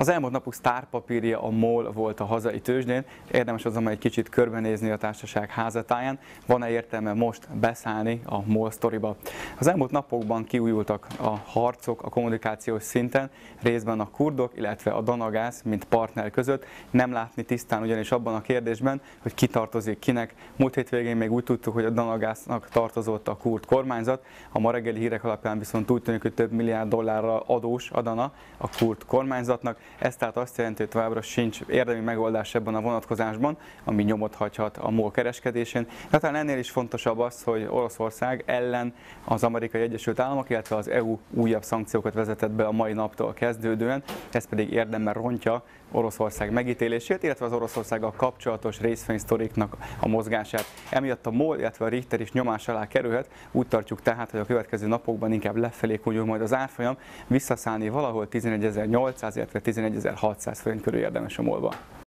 Az elmúlt napok sztárpapírja a MOL volt a hazai tőzsdén, érdemes azonban egy kicsit körbenézni a társaság házatáján, van-e értelme most beszállni a MOL sztoriba. Az elmúlt napokban kiújultak a harcok a kommunikációs szinten, részben a kurdok, illetve a Danagász, mint partner között, nem látni tisztán ugyanis abban a kérdésben, hogy ki tartozik kinek. Múlt hétvégén még úgy tudtuk, hogy a Danagásznak tartozott a kurd kormányzat, a ma reggeli hírek alapján viszont úgy tűnik, hogy több milliárd dollárra adós Adana a kurd kormányzatnak. Ez tehát azt jelenti, hogy továbbra sincs érdemi megoldás ebben a vonatkozásban, ami nyomot hagyhat a MOL kereskedésén. De talán ennél is fontosabb az, hogy Oroszország ellen az Amerikai Egyesült Államok, illetve az EU újabb szankciókat vezetett be a mai naptól kezdődően, ez pedig érdemben rontja Oroszország megítélését, illetve az Oroszországgal kapcsolatos részvénysztoriknak a mozgását. Emiatt a MOL, illetve a Richter is nyomás alá kerülhet, úgy tartjuk tehát, hogy a következő napokban inkább lefelé kúnyul majd az árfolyam, visszaszállni valahol 11.800, illetve 11.600 forint körül érdemes a MOL-ba.